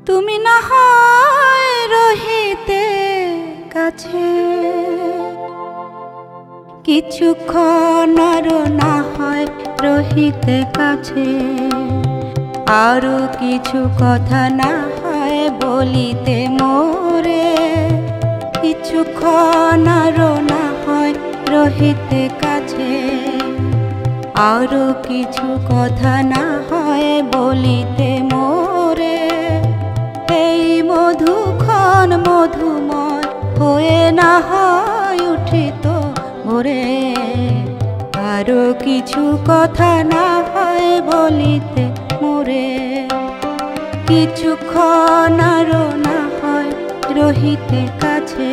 তুমি না হয় রহিতে কাছে, কিছুক্ষণ আরো না হয় রহিতে কাছে, আরো কিছু কথা না হয় বলিতে মোরে, কিছুক্ষণ আরো না হয় রহিতে কাছে, আরো কিছু কথা না হয় বলিতে মোরে। এই মধুক্ষণ মধুময় হয়ে না হয় উঠিত ভোরে, আরো কিছু কথা না হয় বলিতে মোরে, কিছুক্ষণ আরো না হয় রহিতে কাছে।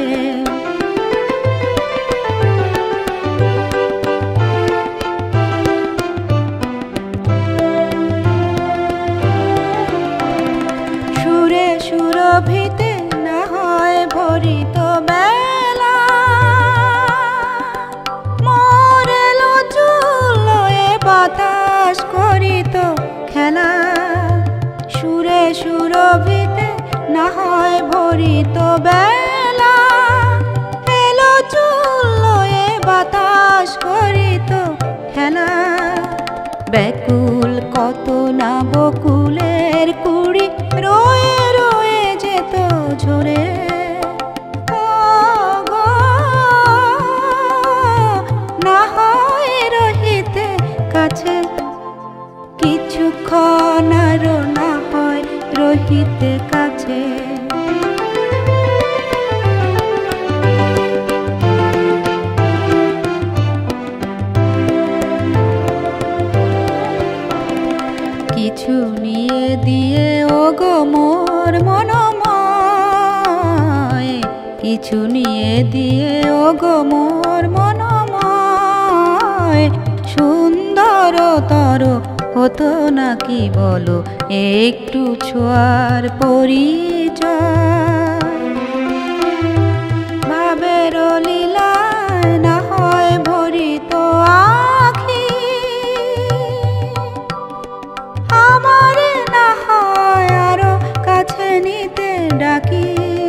সুরে সুরভিতে না হয় ভরিত বেলা, মোরে লুচুলয়ে বাতাস করিত খেলা। সুরে সুরভিতে না হয় ভরিত বেলা, এলো চুলয়ে বাতাস করিত খেলা। ব্যাকুল কত না বকুলের কুড়ি রয়ে রয়ে যেত ঝরে, না হয় রহিতে কাছে, কিছুক্ষণ আরো না হয় রহিতে কাছে। কিছু নিয়ে দিয়ে ওগো মোর মনময়, কিছু নিয়ে দিয়ে ওগো মোর মনময়, সুন্দরতর হতো নাকি বলো একটু ছোঁয়ার পরিচয়। ভাবের লীলায় না হয় ভরিত আখি, আমারে না হয় আরো কাছে নিতে ডাকি।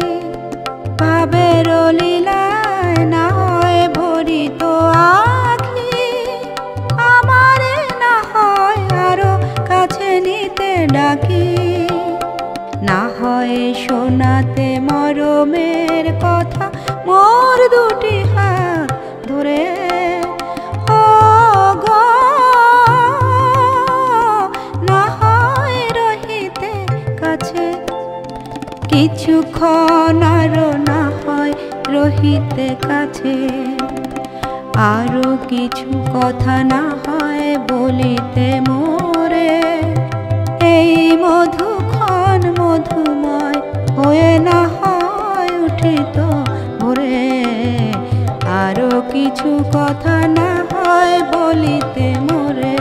ভাবের লীলায় না হয় ভরিত আখি, আমারে না হয় আরো কাছে নিতে ডাকি। না হয় শোনাতে মরমের কথা মোর দুটি হাত ধরে, ও গো না হয় রহিতে কাছে, কিছুক্ষণ আরো না হয় রহিতে কাছে, আরো কিছু কথা না হয় বলিতে মোরে। এই মধুক্ষণ মধুময় হয়ে না হয় উঠিত ভোরে, আরো কিছু কথা না হয় বলিতে মোরে,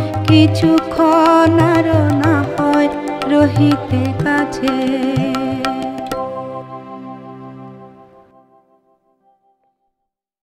কিছুক্ষণ আরো না হয় রহিতে কাছে।